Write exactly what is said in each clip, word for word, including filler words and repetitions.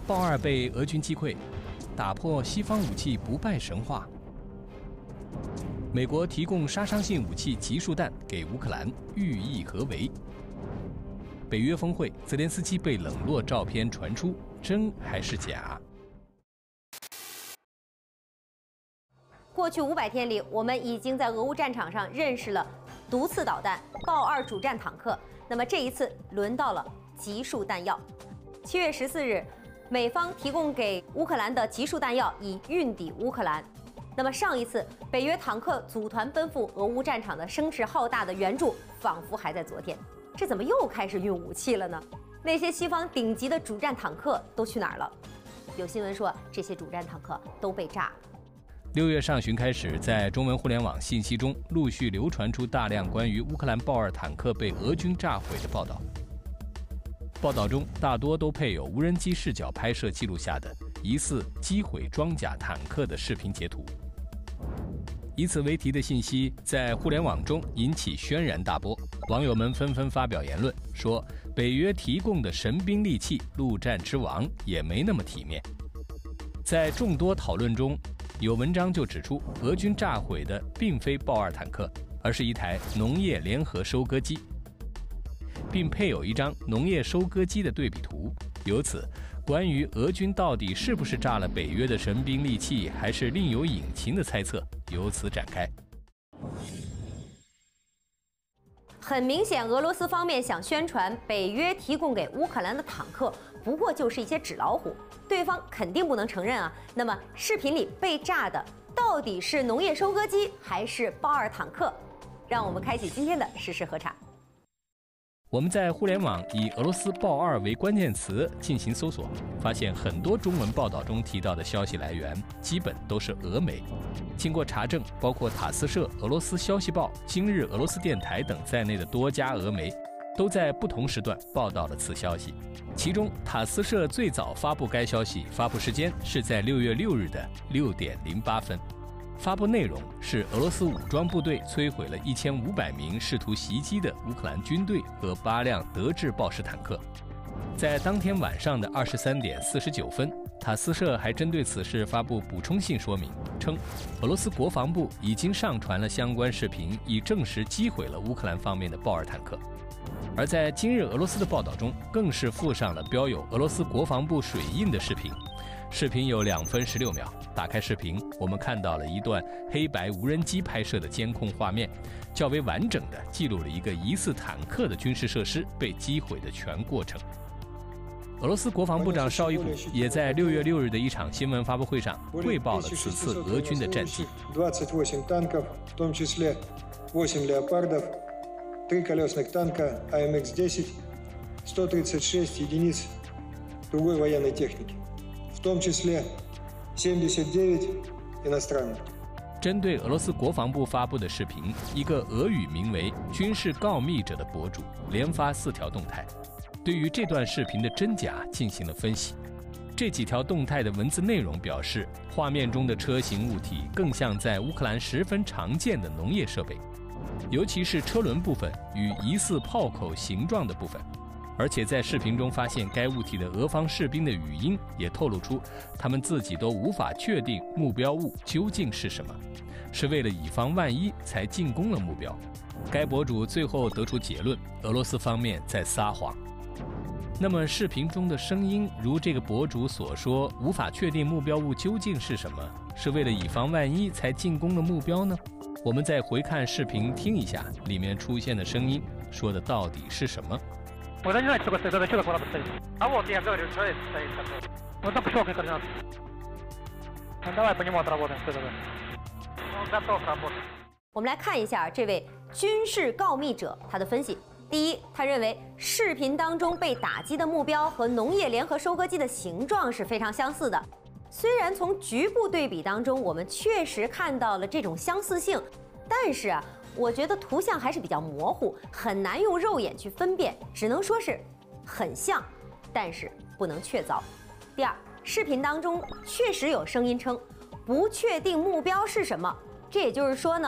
豹二被俄军击溃，打破西方武器不败神话。美国提供杀伤性武器集束弹给乌克兰，寓意何为？北约峰会，泽连斯基被冷落照片传出，真还是假？ 过去五百天里，我们已经在俄乌战场上认识了毒刺导弹、豹二主战坦克。那么这一次轮到了集束弹药。七月十四日，美方提供给乌克兰的集束弹药已运抵乌克兰。那么上一次北约坦克组团奔赴俄乌战场的声势浩大的援助，仿佛还在昨天。这怎么又开始运武器了呢？那些西方顶级的主战坦克都去哪儿了？有新闻说，这些主战坦克都被炸了。 六月上旬开始，在中文互联网信息中陆续流传出大量关于乌克兰豹二坦克被俄军炸毁的报道。报道中大多都配有无人机视角拍摄记录下的疑似击毁装甲坦克的视频截图。以此为题的信息在互联网中引起轩然大波，网友们纷纷发表言论，说北约提供的神兵利器陆战之王也没那么体面。在众多讨论中，有文章就指出，俄军炸毁的并非豹二坦克，而是一台农业联合收割机，并配有一张农业收割机的对比图。由此，关于俄军到底是不是炸了北约的神兵利器，还是另有隐情的猜测由此展开。 很明显，俄罗斯方面想宣传北约提供给乌克兰的坦克不过就是一些纸老虎，对方肯定不能承认啊。那么视频里被炸的到底是农业收割机还是豹二坦克？让我们开启今天的实时核查。 我们在互联网以俄罗斯豹二为关键词进行搜索，发现很多中文报道中提到的消息来源基本都是俄媒。经过查证，包括塔斯社、俄罗斯消息报、今日俄罗斯电台等在内的多家俄媒，都在不同时段报道了此消息。其中，塔斯社最早发布该消息，发布时间是在六月六日的六点零八分。发布内容是俄罗斯武装部队摧毁了一千五百名试图袭击的乌克兰军队和八辆德制豹式坦克。在当天晚上的二十三点四十九分，塔斯社还针对此事发布补充性说明，称俄罗斯国防部已经上传了相关视频，以证实击毁了乌克兰方面的豹二坦克。而在今日俄罗斯的报道中，更是附上了标有俄罗斯国防部水印的视频。视频有两分十六秒，打开视频，我们看到了一段黑白无人机拍摄的监控画面，较为完整的记录了一个疑似坦克的军事设施被击毁的全过程。俄罗斯国防部长绍伊古也在六月六日的一场新闻发布会上汇报了此次俄军的战绩。 три колесных танка А М Х десять, сто тридцать шесть единиц другой военной техники, в том числе семьдесят девять иностранных。 针对俄罗斯国防部发布的视频，一个俄语名为“军事告密者”的博主连发四条动态，对于这段视频的真假进行了分析。这几条动态的文字内容表示，画面中的车型物体更像在乌克兰十分常见的农业设备，尤其是车轮部分与疑似炮口形状的部分。而且在视频中发现该物体的俄方士兵的语音也透露出，他们自己都无法确定目标物究竟是什么，是为了以防万一才进攻了目标。该博主最后得出结论，俄罗斯方面在撒谎。那么视频中的声音，如这个博主所说，无法确定目标物究竟是什么，是为了以防万一才进攻了目标呢？我们再回看视频听一下，里面出现的声音说的到底是什么？ 我не знаю, что стоит, это что такое стоит. А вот я говорю, что это стоит такое. Вот там пошел координат. Давай по нему отработаем, что это. Он готов работать. 我们来看一下这位军事告密者他的分析。第一，他认为视频当中被打击的目标和农业联合收割机的形状是非常相似的。虽然从局部对比当中，我们确实看到了这种相似性，但是啊，我觉得图像还是比较模糊，很难用肉眼去分辨，只能说是很像，但是不能确凿。第二，视频当中确实有声音称不确定目标是什么，这也就是说呢，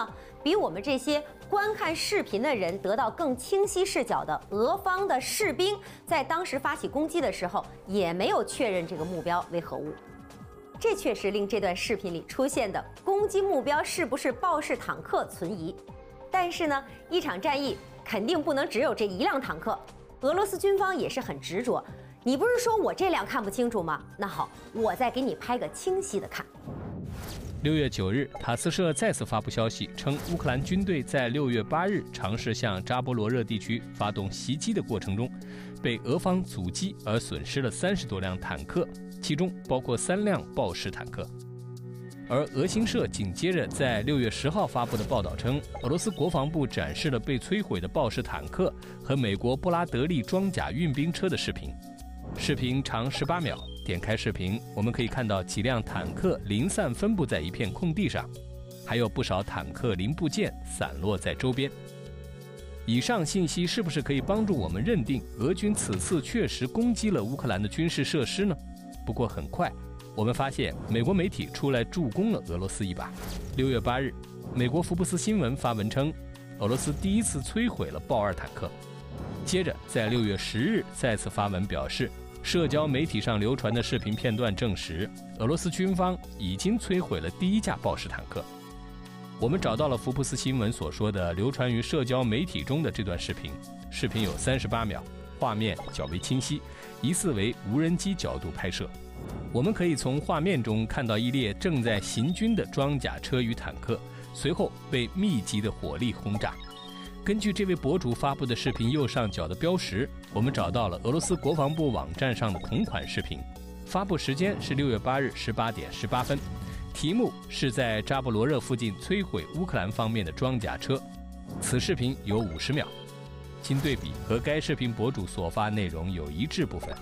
比我们这些观看视频的人得到更清晰视角的俄方的士兵，在当时发起攻击的时候，也没有确认这个目标为何物。这确实令这段视频里出现的攻击目标是不是豹式坦克存疑。但是呢，一场战役肯定不能只有这一辆坦克，俄罗斯军方也是很执着。你不是说我这辆看不清楚吗？那好，我再给你拍个清晰的看。 六月九日，塔斯社再次发布消息称，乌克兰军队在六月八日尝试向扎波罗热地区发动袭击的过程中，被俄方阻击而损失了三十多辆坦克，其中包括三辆豹式坦克。而俄新社紧接着在六月十号发布的报道称，俄罗斯国防部展示了被摧毁的豹式坦克和美国布拉德利装甲运兵车的视频。视频长十八秒，点开视频，我们可以看到几辆坦克零散分布在一片空地上，还有不少坦克零部件散落在周边。以上信息是不是可以帮助我们认定俄军此次确实攻击了乌克兰的军事设施呢？不过很快，我们发现美国媒体出来助攻了俄罗斯一把。六月八日，美国福布斯新闻发文称，俄罗斯第一次摧毁了豹二坦克。接着，在六月十日再次发文表示，社交媒体上流传的视频片段证实，俄罗斯军方已经摧毁了第一架豹式坦克。我们找到了福布斯新闻所说的流传于社交媒体中的这段视频，视频有三十八秒，画面较为清晰，疑似为无人机角度拍摄。我们可以从画面中看到一列正在行军的装甲车与坦克，随后被密集的火力轰炸。根据这位博主发布的视频右上角的标识，我们找到了俄罗斯国防部网站上的同款视频，发布时间是六月八日十八点十八分，题目是在扎波罗热附近摧毁乌克兰方面的装甲车。此视频有五十秒，经对比和该视频博主所发内容有一致部分。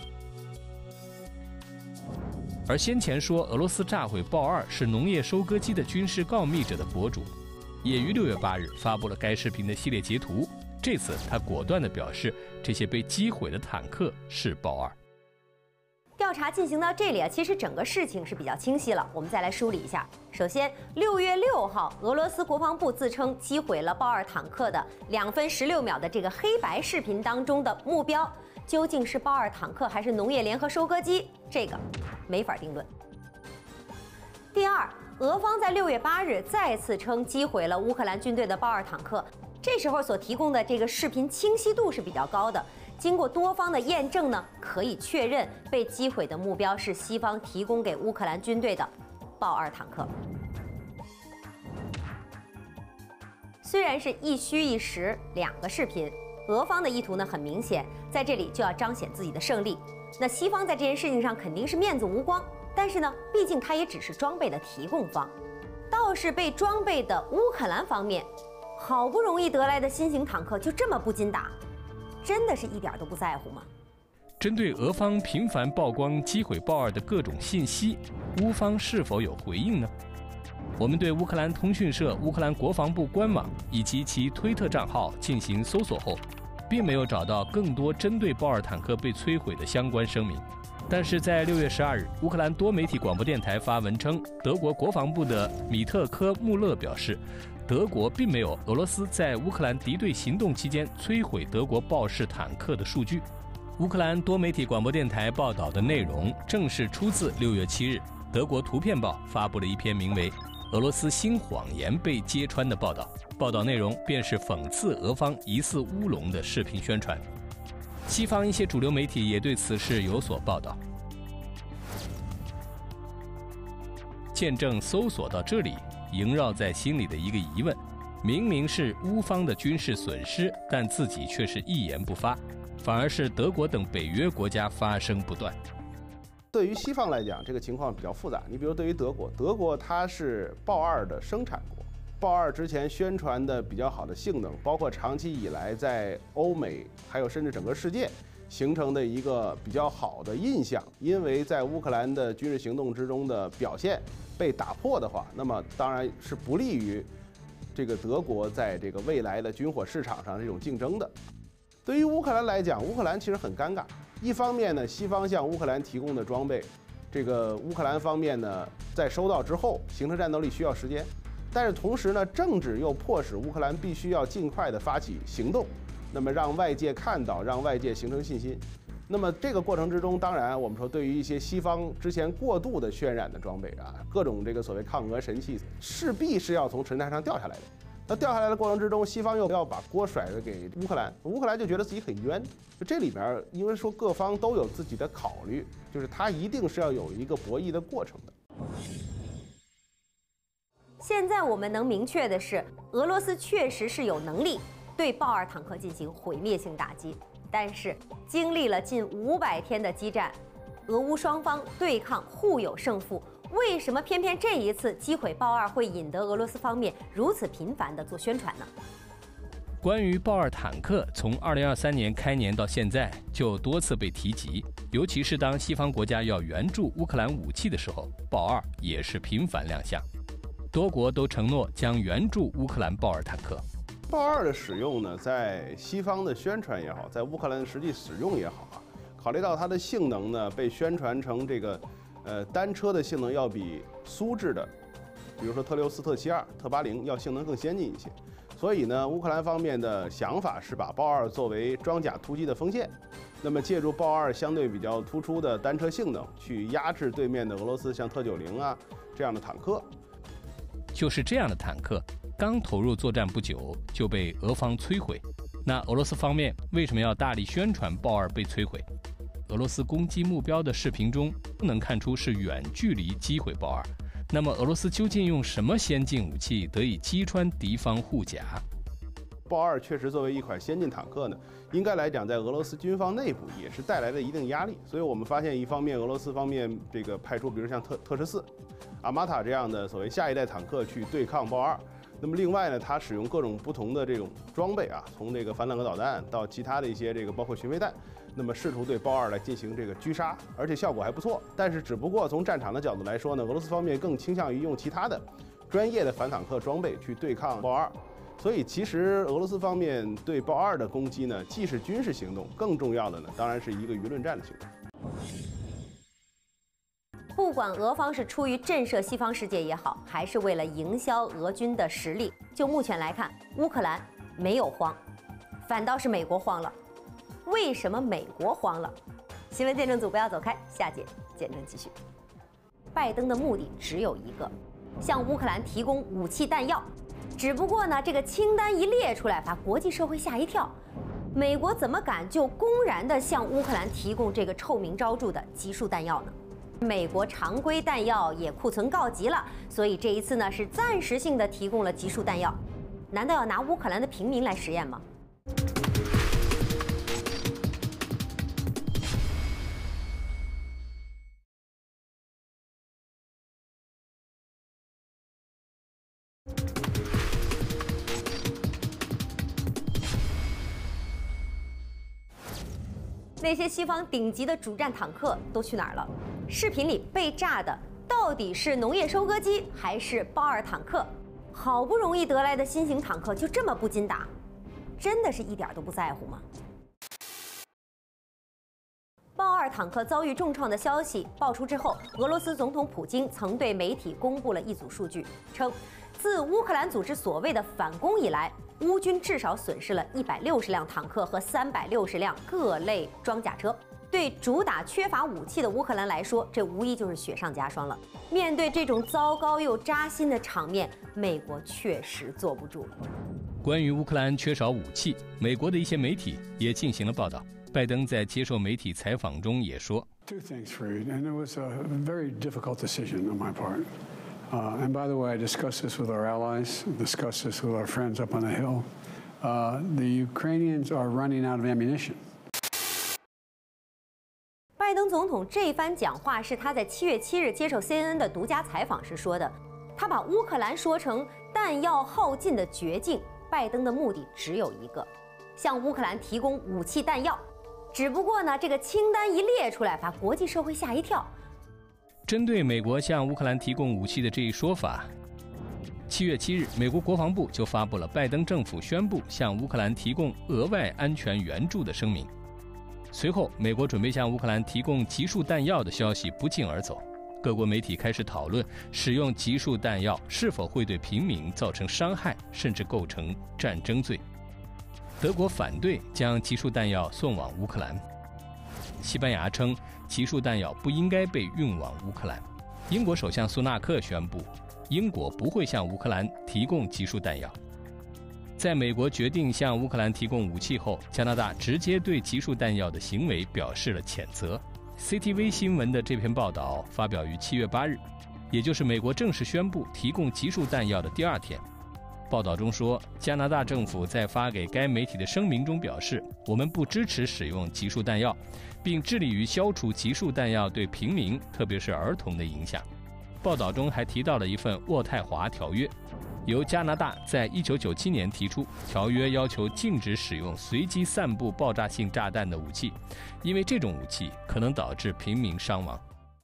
而先前说俄罗斯炸毁豹二是农业收割机的军事告密者的博主，也于六月八日发布了该视频的系列截图。这次他果断地表示，这些被击毁的坦克是豹二。 调查进行到这里啊，其实整个事情是比较清晰了。我们再来梳理一下。首先，六月六号，俄罗斯国防部自称击毁了豹二坦克的两分十六秒的这个黑白视频当中的目标，究竟是豹二坦克还是农业联合收割机？这个没法定论。第二，俄方在六月八日再次称击毁了乌克兰军队的豹二坦克，这时候所提供的这个视频清晰度是比较高的。经过多方的验证呢，可以确认被击毁的目标是西方提供给乌克兰军队的豹二坦克。虽然是一虚一实两个视频，俄方的意图呢很明显，在这里就要彰显自己的胜利。那西方在这件事情上肯定是面子无光，但是呢，毕竟它也只是装备的提供方，倒是被装备的乌克兰方面，好不容易得来的新型坦克就这么不禁打。真的是一点都不在乎吗？ 针对俄方频繁曝光击毁豹二的各种信息，乌方是否有回应呢？我们对乌克兰通讯社、乌克兰国防部官网以及其推特账号进行搜索后，并没有找到更多针对豹二坦克被摧毁的相关声明。但是在六月十二日，乌克兰多媒体广播电台发文称，德国国防部的米特科穆勒表示，德国并没有俄罗斯在乌克兰敌对行动期间摧毁德国豹式坦克的数据。乌克兰多媒体广播电台报道的内容正是出自六月七日德国图片报发布了一篇名为《俄罗斯新谎言被揭穿》的报道，报道内容便是讽刺俄方疑似乌龙的视频宣传。西方一些主流媒体也对此事有所报道。见证搜索到这里，萦绕在心里的一个疑问：明明是乌方的军事损失，但自己却是一言不发，反而是德国等北约国家发声不断。 对于西方来讲，这个情况比较复杂。你比如对于德国，德国它是豹二的生产国，豹二之前宣传的比较好的性能，包括长期以来在欧美还有甚至整个世界形成的一个比较好的印象，因为在乌克兰的军事行动之中的表现被打破的话，那么当然是不利于这个德国在这个未来的军火市场上这种竞争的。对于乌克兰来讲，乌克兰其实很尴尬。一方面呢，西方向乌克兰提供的装备，这个乌克兰方面呢，在收到之后，形成战斗力需要时间。 但是同时呢，政治又迫使乌克兰必须要尽快的发起行动，那么让外界看到，让外界形成信心。那么这个过程之中，当然我们说对于一些西方之前过度的渲染的装备啊，各种这个所谓抗俄神器，势必是要从神坛上掉下来的。那掉下来的过程之中，西方又要把锅甩了给乌克兰，乌克兰就觉得自己很冤。就这里边，因为说各方都有自己的考虑，就是它一定是要有一个博弈的过程的。 现在我们能明确的是，俄罗斯确实是有能力对豹二坦克进行毁灭性打击。但是，经历了近五百天的激战，俄乌双方对抗互有胜负，为什么偏偏这一次击毁豹二会引得俄罗斯方面如此频繁地做宣传呢？ 关于豹二坦克，从二零二三年开年到现在就多次被提及，尤其是当西方国家要援助乌克兰武器的时候，豹二也是频繁亮相。多国都承诺将援助乌克兰豹二坦克。 豹二的使用呢，在西方的宣传也好，在乌克兰的实际使用也好啊，考虑到它的性能呢，被宣传成这个，呃，单车的性能要比苏制的，比如说特六四、特七二、特八零要性能更先进一些。所以呢，乌克兰方面的想法是把豹二作为装甲突击的锋线，那么借助豹二相对比较突出的单车性能，去压制对面的俄罗斯像特九零啊这样的坦克。 就是这样的坦克，刚投入作战不久就被俄方摧毁。那俄罗斯方面为什么要大力宣传豹二被摧毁？俄罗斯攻击目标的视频中不能看出是远距离击毁豹二。那么俄罗斯究竟用什么先进武器得以击穿敌方护甲？ 豹二确实作为一款先进坦克呢，应该来讲在俄罗斯军方内部也是带来了一定压力。所以我们发现，一方面俄罗斯方面这个派出，比如像特特十四、阿玛塔这样的所谓下一代坦克去对抗豹二。那么另外呢，它使用各种不同的这种装备啊，从这个反坦克导弹到其他的一些这个包括巡飞弹，那么试图对豹二来进行这个狙杀，而且效果还不错。但是只不过从战场的角度来说呢，俄罗斯方面更倾向于用其他的专业的反坦克装备去对抗豹二。所以其实俄罗斯方面对豹二的攻击呢，既是军事行动，更重要的呢，当然是一个舆论战的行动。 不管俄方是出于震慑西方世界也好，还是为了营销俄军的实力，就目前来看，乌克兰没有慌，反倒是美国慌了。为什么美国慌了？新闻见证组不要走开，下节见证继续。拜登的目的只有一个，向乌克兰提供武器弹药。只不过呢，这个清单一列出来，把国际社会吓一跳。美国怎么敢就公然地向乌克兰提供这个臭名昭著的集束弹药呢？美国常规弹药也库存告急了，所以这一次呢是暂时性的提供了集束弹药。难道要拿乌克兰的平民来实验吗？那些西方顶级的主战坦克都去哪儿了？视频里被炸的到底是农业收割机还是豹二坦克？好不容易得来的新型坦克就这么不禁打，真的是一点都不在乎吗？豹二坦克遭遇重创的消息爆出之后，俄罗斯总统普京曾对媒体公布了一组数据，称自乌克兰组织所谓的反攻以来，乌军至少损失了一百六十辆坦克和三百六十辆各类装甲车。对主打缺乏武器的乌克兰来说，这无疑就是雪上加霜了。面对这种糟糕又扎心的场面，美国确实坐不住了。 关于乌克兰缺少武器，美国的一些媒体也进行了报道。拜登在接受媒体采访中也说 ：“Two things, Reed, and it was a very difficult decision on my part. Uh, and by the way, I discussed this with our allies, discussed this with our friends up on the Hill. Uh, the Ukrainians are running out of ammunition.” 拜登总统这番讲话是他在七月七日接受 C N N 的独家采访时说的。他把乌克兰说成弹药耗尽的绝境。拜登的目的只有一个，向乌克兰提供武器弹药。只不过呢，这个清单一列出来，把国际社会吓一跳。 针对美国向乌克兰提供武器的这一说法，七月七日，美国国防部就发布了拜登政府宣布向乌克兰提供额外安全援助的声明。随后，美国准备向乌克兰提供集束弹药的消息不胫而走。 各国媒体开始讨论使用集束弹药是否会对平民造成伤害，甚至构成战争罪。德国反对将集束弹药送往乌克兰，西班牙称集束弹药不应该被运往乌克兰。英国首相苏纳克宣布，英国不会向乌克兰提供集束弹药。在美国决定向乌克兰提供武器后，加拿大直接对集束弹药的行为表示了谴责。C T V 新闻的这篇报道发表于七月八日，也就是美国正式宣布提供集束弹药的第二天。报道中说，加拿大政府在发给该媒体的声明中表示，我们不支持使用集束弹药，并致力于消除集束弹药对平民，特别是儿童的影响。报道中还提到了一份渥太华条约，由加拿大在一九九七年提出，条约要求禁止使用随机散布爆炸性炸弹的武器，因为这种武器可能导致平民伤亡。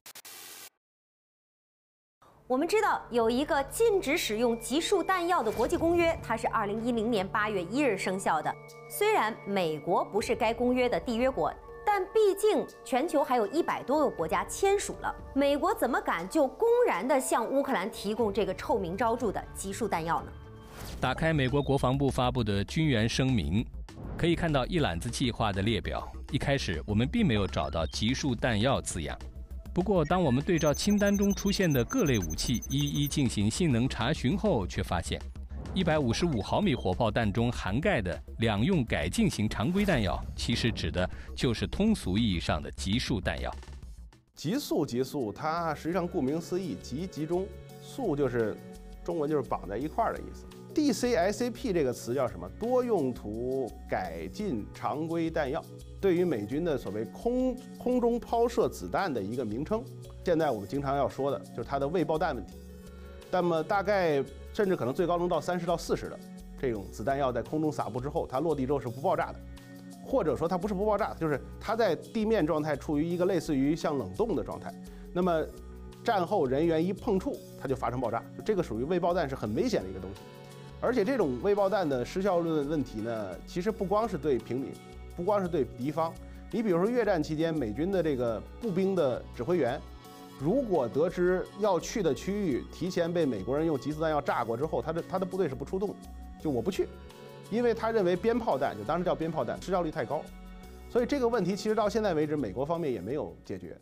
我们知道有一个禁止使用集束弹药的国际公约，它是二零一零年八月一日生效的。虽然美国不是该公约的缔约国，但毕竟全球还有一百多个国家签署了。美国怎么敢就公然地向乌克兰提供这个臭名昭著的集束弹药呢？ 打开美国国防部发布的军援声明，可以看到一揽子计划的列表。一开始我们并没有找到集束弹药字样。不过，当我们对照清单中出现的各类武器一一进行性能查询后，却发现一百五十五毫米火炮弹中涵盖的两用改进型常规弹药，其实指的就是通俗意义上的集束弹药。 集束，集束，它实际上顾名思义，集集中，束就是中文就是绑在一块儿的意思。D C S A P 这个词叫什么？多用途改进常规弹药，对于美军的所谓空空中抛射子弹的一个名称。现在我们经常要说的就是它的未爆弹问题。那么大概甚至可能最高能到三十到四十的这种子弹药在空中撒布之后，它落地之后是不爆炸的，或者说它不是不爆炸，就是它在地面状态处于一个类似于像冷冻的状态。那么战后人员一碰触，它就发生爆炸，这个属于未爆弹，是很危险的一个东西。而且这种未爆弹的失效论问题呢，其实不光是对平民，不光是对敌方。你比如说越战期间，美军的这个步兵的指挥员，如果得知要去的区域提前被美国人用集束弹药炸过之后，他的他的部队是不出动的，就我不去，因为他认为鞭炮弹，就当时叫鞭炮弹，失效率太高。所以这个问题其实到现在为止，美国方面也没有解决。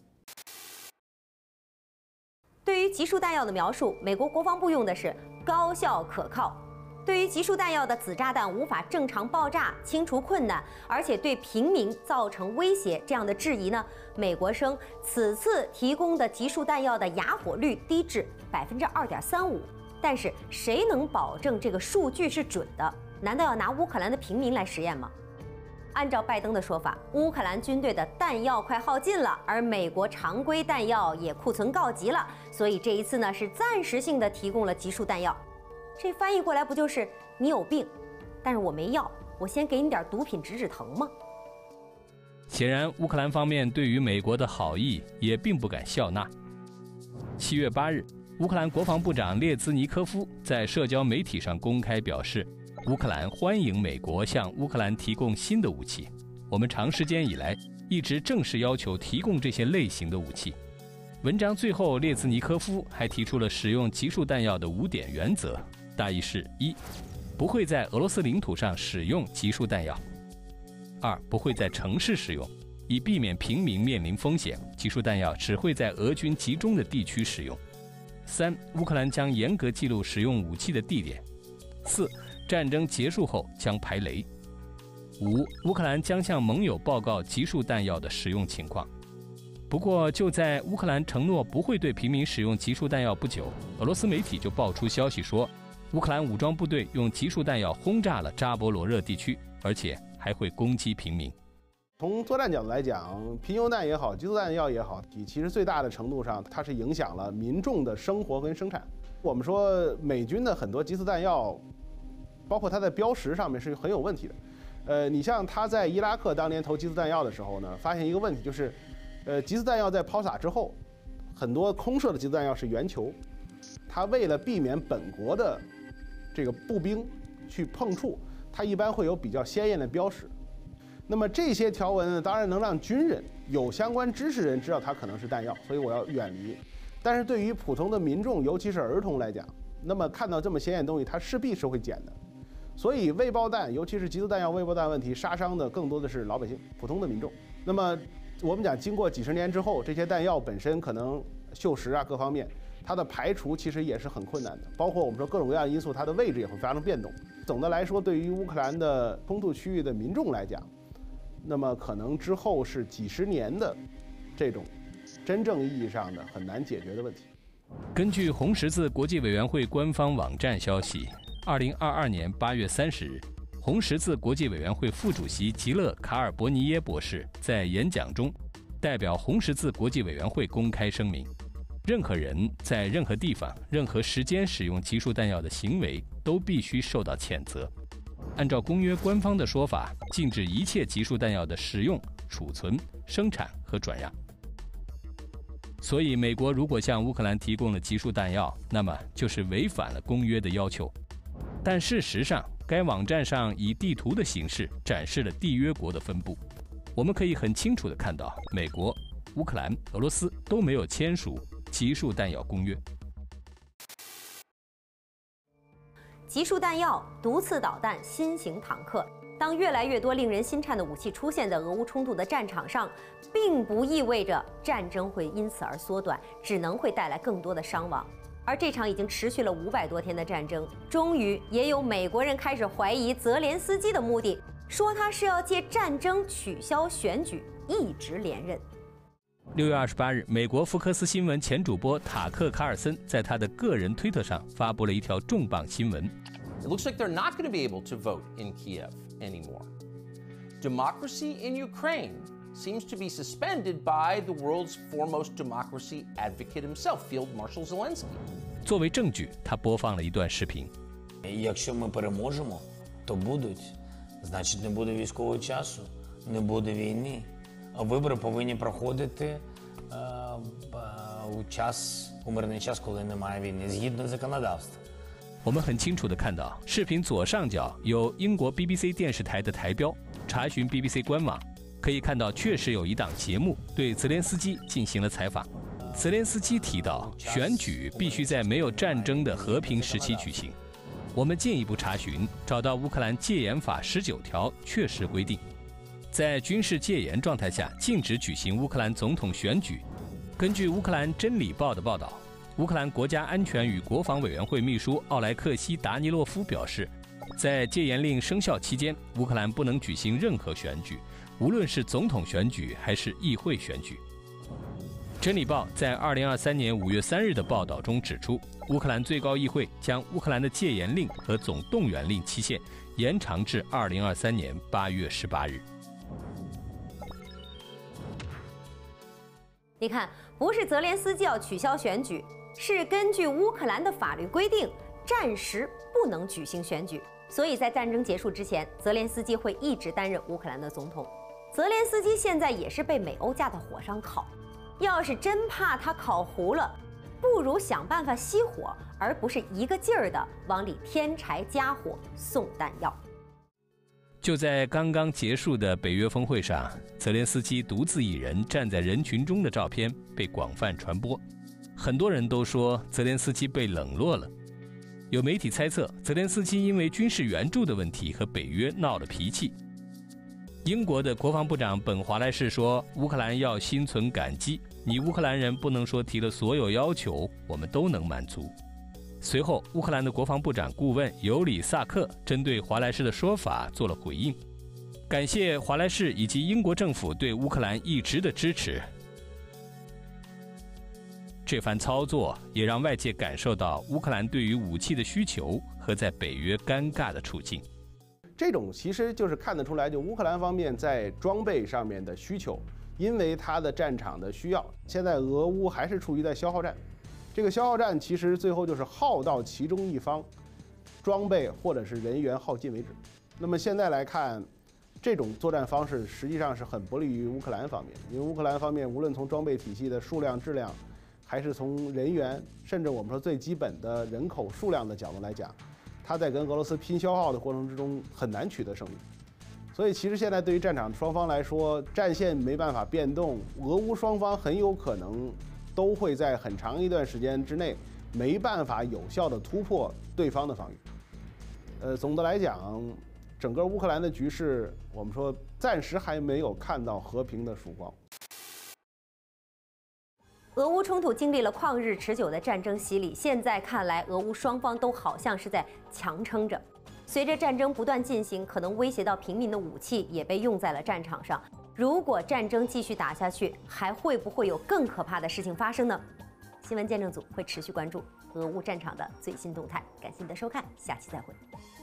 对于集束弹药的描述，美国国防部用的是高效可靠。对于集束弹药的子炸弹无法正常爆炸、清除困难，而且对平民造成威胁这样的质疑呢，美国称此次提供的集束弹药的哑火率低至百分之二点三五。但是谁能保证这个数据是准的？难道要拿乌克兰的平民来实验吗？按照拜登的说法，乌克兰军队的弹药快耗尽了，而美国常规弹药也库存告急了，所以这一次呢是暂时性的提供了集束弹药。这翻译过来不就是你有病，但是我没药，我先给你点毒品止止疼吗？ 显然，乌克兰方面对于美国的好意也并不敢笑纳。七月八日，乌克兰国防部长列兹尼科夫在社交媒体上公开表示，乌克兰欢迎美国向乌克兰提供新的武器。我们长时间以来一直正式要求提供这些类型的武器。文章最后，列兹尼科夫还提出了使用集束弹药的五点原则。大意是：一，不会在俄罗斯领土上使用集束弹药；二，不会在城市使用，以避免平民面临风险，集束弹药只会在俄军集中的地区使用；三，乌克兰将严格记录使用武器的地点；四，战争结束后将排雷；五，乌克兰将向盟友报告集束弹药的使用情况。不过，就在乌克兰承诺不会对平民使用集束弹药不久，俄罗斯媒体就爆出消息说，乌克兰武装部队用集束弹药轰炸了扎波罗热地区，而且还会攻击平民。 从作战角度来讲，贫铀弹也好，集束弹药也好，其实最大的程度上，它是影响了民众的生活跟生产。我们说美军的很多集束弹药，包括它在标识上面是很有问题的。呃，你像他在伊拉克当年投集束弹药的时候呢，发现一个问题就是，呃，集束弹药在抛洒之后，很多空射的集束弹药是圆球，它为了避免本国的这个步兵去碰触，它一般会有比较鲜艳的标识。那么这些条文呢，当然能让军人有相关知识人知道它可能是弹药，所以我要远离。 但是对于普通的民众，尤其是儿童来讲，那么看到这么显眼的东西，他势必是会捡的。所以未爆弹，尤其是集束弹药未爆弹问题，杀伤的更多的是老百姓、普通的民众。那么我们讲，经过几十年之后，这些弹药本身可能锈蚀啊，各方面，它的排除其实也是很困难的。包括我们说各种各样的因素，它的位置也会发生变动。总的来说，对于乌克兰的冲突区域的民众来讲，那么可能之后是几十年的这种真正意义上的很难解决的问题。 根据红十字国际委员会官方网站消息，二零二二年八月三十日，红十字国际委员会副主席吉勒卡尔伯尼耶博士在演讲中，代表红十字国际委员会公开声明：任何人在任何地方、任何时间使用集束弹药的行为都必须受到谴责。按照公约官方的说法，禁止一切集束弹药的使用、储存、生产和转让。所以，美国如果向乌克兰提供了集束弹药，那么就是违反了公约的要求。但事实上，该网站上以地图的形式展示了缔约国的分布。我们可以很清楚地看到，美国、乌克兰、俄罗斯都没有签署集束弹药公约。 集束弹药、毒刺导弹、新型坦克，当越来越多令人心颤的武器出现在俄乌冲突的战场上，并不意味着战争会因此而缩短，只能会带来更多的伤亡。而这场已经持续了五百多天的战争，终于也有美国人开始怀疑泽连斯基的目的，说他是要借战争取消选举，一直连任。 六月二十八日，美国福克斯新闻前主播塔克·卡尔森在他的个人推特上发布了一条重磅新闻。 It looks like they're not going to be able to vote in Kiev anymore. Democracy in Ukraine seems to be suspended by the world's foremost democracy advocate himself, Field Marshal Zelensky. 作为证据，他播放了一段视频。 Якщо ми переможемо, то будуть, значить, не буде військового часу, не буде війни. Вибори повинні проходити у час, у мирний час, коли немає війни, згідно законодавства. 我们很清楚地看到，视频左上角有英国 B B C 电视台的台标。查询 B B C 官网，可以看到确实有一档节目对泽连斯基进行了采访。泽连斯基提到，选举必须在没有战争的和平时期举行。我们进一步查询，找到乌克兰戒严法十九条确实规定，在军事戒严状态下禁止举行乌克兰总统选举。根据乌克兰《真理报》的报道，乌克兰国家安全与国防委员会秘书奥莱克西·达尼洛夫表示，在戒严令生效期间，乌克兰不能举行任何选举，无论是总统选举还是议会选举。《真理报》在二零二三年五月三日的报道中指出，乌克兰最高议会将乌克兰的戒严令和总动员令期限延长至二零二三年八月十八日。 你看，不是泽连斯基要取消选举，是根据乌克兰的法律规定，暂时不能举行选举。所以在战争结束之前，泽连斯基会一直担任乌克兰的总统。泽连斯基现在也是被美欧架在火上烤，要是真怕他烤糊了，不如想办法熄火，而不是一个劲儿的往里添柴加火送弹药。 就在刚刚结束的北约峰会上，泽连斯基独自一人站在人群中的照片被广泛传播，很多人都说泽连斯基被冷落了。有媒体猜测，泽连斯基因为军事援助的问题和北约闹了脾气。英国的国防部长本·华莱士说，乌克兰要心存感激，你乌克兰人不能说提了所有要求我们都能满足。随后，乌克兰的国防部长顾问尤里·萨克针对华莱士的说法做了回应，感谢华莱士以及英国政府对乌克兰一直的支持。这番操作也让外界感受到乌克兰对于武器的需求和在北约尴尬的处境。 这种其实就是看得出来，就乌克兰方面在装备上面的需求，因为它的战场的需要，现在俄乌还是处于在消耗战。这个消耗战其实最后就是耗到其中一方装备或者是人员耗尽为止。那么现在来看，这种作战方式实际上是很不利于乌克兰方面，因为乌克兰方面无论从装备体系的数量、质量，还是从人员，甚至我们说最基本的人口数量的角度来讲，它在跟俄罗斯拼消耗的过程之中很难取得胜利。所以其实现在对于战场双方来说，战线没办法变动，俄乌双方很有可能都会在很长一段时间之内没办法有效地突破对方的防御。呃，总的来讲，整个乌克兰的局势，我们说暂时还没有看到和平的曙光。 俄乌冲突经历了旷日持久的战争洗礼，现在看来，俄乌双方都好像是在强撑着。随着战争不断进行，可能威胁到平民的武器也被用在了战场上。如果战争继续打下去，还会不会有更可怕的事情发生呢？新闻见证组会持续关注俄乌战场的最新动态。感谢您的收看，下期再会。